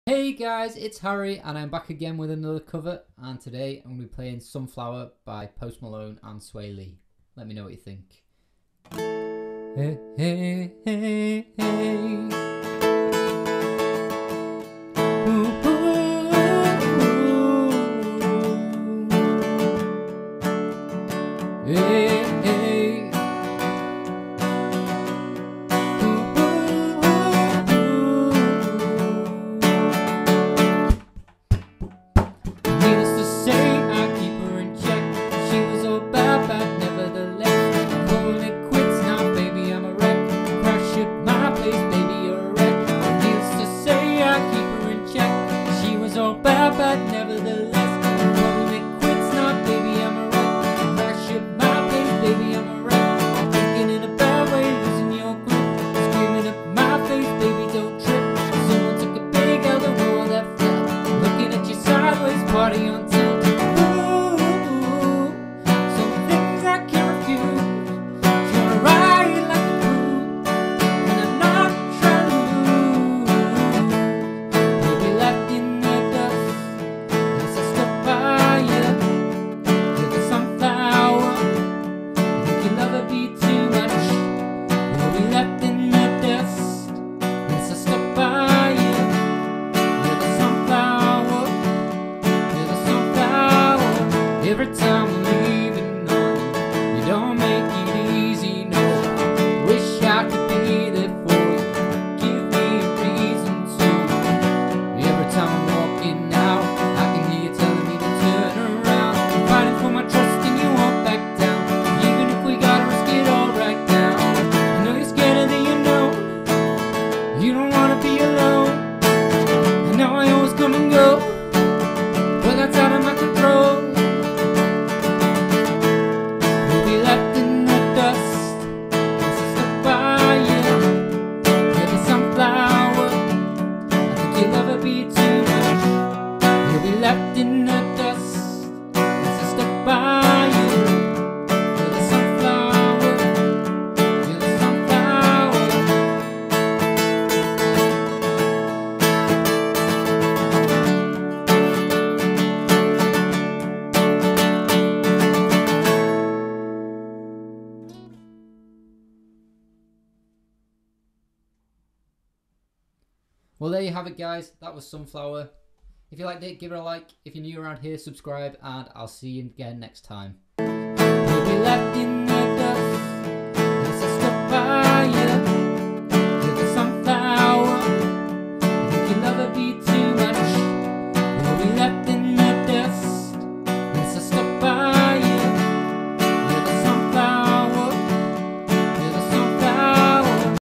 Hey guys, it's Harry and I'm back again with another cover, and today I'm going to be playing Sunflower by Post Malone and Swae Lee. Let me know what you think. Hey, hey, hey, hey. Ooh, ooh, ooh. Hey, hey. But nevertheless, I'm calling it quits now, baby, I'm a wreck. Crash at my place, baby, I'm a wreck. Thinking in a bad way, losing your grip. Screaming at my face, baby, don't trip. Someone took a big L to roll that flat. Looking at you sideways, party on tilt. Ooh, some things I can't refuse. You're right like a crew, and I'm not trying to lose. You'll be left in the dust. Every time we're leaving on you don't make it easy, no. Wish I could be there for you, give me a reason to. Every time I'm walking out, I can hear you telling me to turn around. Fighting for my trust and you won't back down, even if we gotta risk it all right now. I know you're scared of the unknown, you don't wanna be alone. I know I always come and go, but that's out of my control. Left in the dust as I stuck by you. You're the sunflower, you're the sunflower. Well, there you have it, guys. That was Sunflower. If you liked it, give it a like. If you're new around here, subscribe, and I'll see you again next time. We'll be left in